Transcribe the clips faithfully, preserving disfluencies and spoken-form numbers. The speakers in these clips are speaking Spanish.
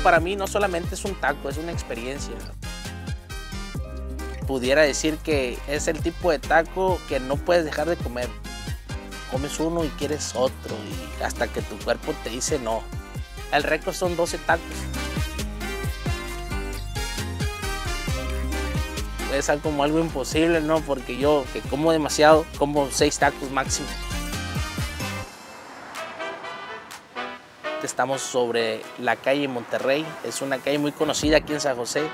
para mí no solamente es un taco, es una experiencia. Pudiera decir que es el tipo de taco que no puedes dejar de comer. Comes uno y quieres otro, y hasta que tu cuerpo te dice no. El récord son doce tacos. Es algo como algo imposible, ¿no? Porque yo, que como demasiado, como seis tacos máximo. Estamos sobre la calle Monterrey, es una calle muy conocida aquí en San José.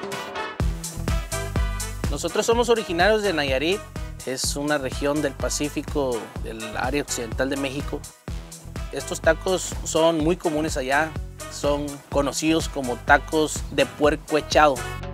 Nosotros somos originarios de Nayarit, es una región del Pacífico, del área occidental de México. Estos tacos son muy comunes allá, son conocidos como tacos de puerco echado.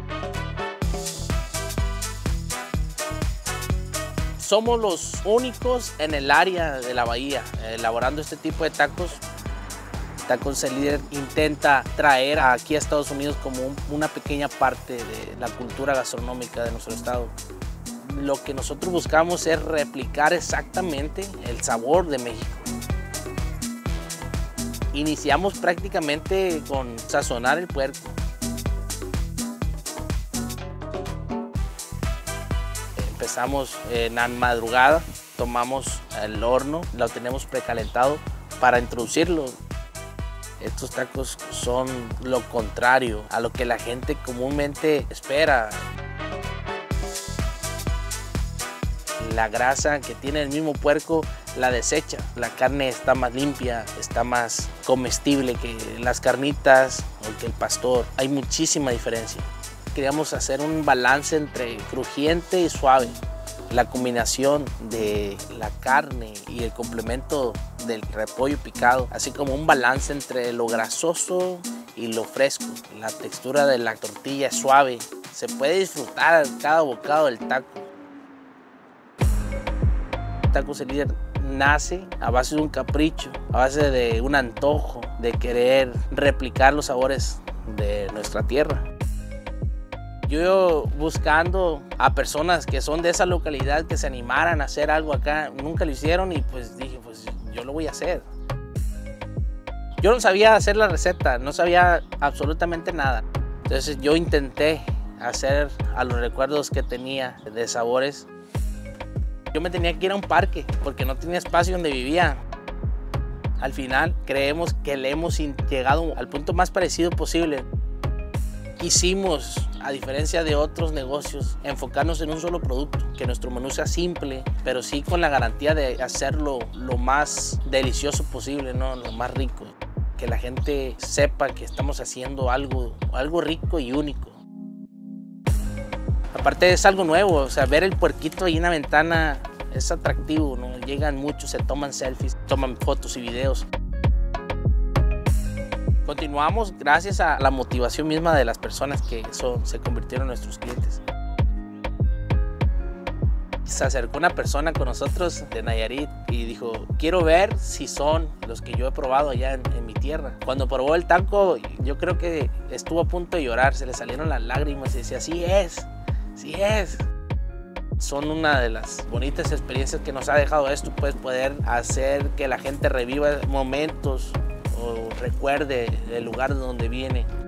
Somos los únicos en el área de la bahía elaborando este tipo de tacos. Tacos El Líder intenta traer aquí a Estados Unidos como un, una pequeña parte de la cultura gastronómica de nuestro estado. Lo que nosotros buscamos es replicar exactamente el sabor de México. Iniciamos prácticamente con sazonar el puerco. Empezamos en la madrugada, tomamos el horno, lo tenemos precalentado para introducirlo. Estos tacos son lo contrario a lo que la gente comúnmente espera. La grasa que tiene el mismo puerco la desecha. La carne está más limpia, está más comestible que las carnitas o que el pastor. Hay muchísima diferencia. Queríamos hacer un balance entre crujiente y suave. La combinación de la carne y el complemento del repollo picado, así como un balance entre lo grasoso y lo fresco. La textura de la tortilla es suave, se puede disfrutar cada bocado del taco. Tacos El Líder nace a base de un capricho, a base de un antojo, de querer replicar los sabores de nuestra tierra. Yo buscando a personas que son de esa localidad que se animaran a hacer algo acá, nunca lo hicieron y pues dije, pues yo lo voy a hacer. Yo no sabía hacer la receta, no sabía absolutamente nada. Entonces yo intenté hacer a los recuerdos que tenía de sabores. Yo me tenía que ir a un parque porque no tenía espacio donde vivía. Al final creemos que le hemos llegado al punto más parecido posible. Quisimos, a diferencia de otros negocios, enfocarnos en un solo producto, que nuestro menú sea simple, pero sí con la garantía de hacerlo lo más delicioso posible, ¿no? Lo más rico. Que la gente sepa que estamos haciendo algo, algo rico y único. Aparte es algo nuevo, o sea, ver el puerquito ahí en la ventana es atractivo, ¿no? Llegan muchos, se toman selfies, toman fotos y videos. Continuamos gracias a la motivación misma de las personas que son, se convirtieron en nuestros clientes. Se acercó una persona con nosotros de Nayarit y dijo, quiero ver si son los que yo he probado allá en, en mi tierra. Cuando probó el taco, yo creo que estuvo a punto de llorar, se le salieron las lágrimas y decía, sí es, sí es. Son una de las bonitas experiencias que nos ha dejado esto, pues poder hacer que la gente reviva momentos o recuerde el lugar de donde viene.